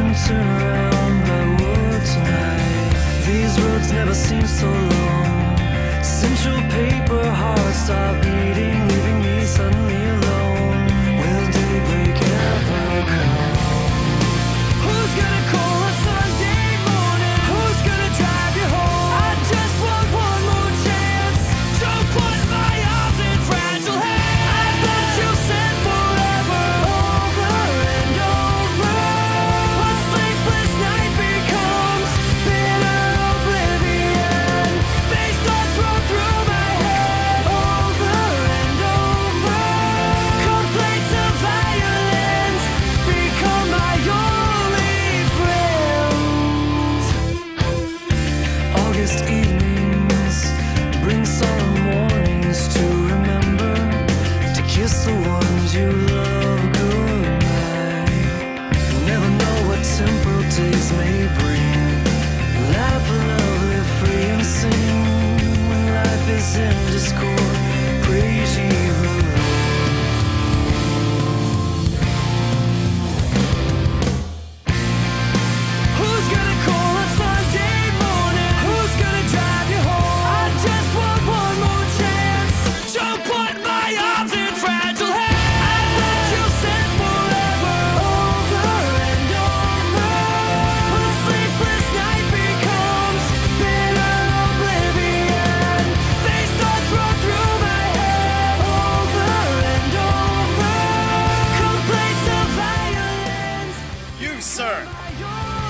and turn around by wood tonight. These roads never seem so long. Central paper heart stop beating, leaving me suddenly alone. Will daybreak ever come? Who's gonna call on Sunday morning? Who's gonna drive you home? I just want one more chance. Don't put my arms in fragile hands. I thought you said forever, over and over. A sleepless night becomes bitter oblivion. They start thrown through my head, over and over. Complaints of violence become my only friends. August evenings bring solemn mornings to remember, to kiss the ones you love goodnight. You never know what temporal days may bring. Laugh, love, live free and sing. When life is in discord, praise ye the Lord. Who's gonna call on Sunday morning? Who's gonna drive you home? I just want one more chance. Don't put my arms in fragile hands. I thought you said forever, over and over. A sleepless night becomes bitter oblivion. They start thrown through my head, over and over. Complaints of violence. You, sir. My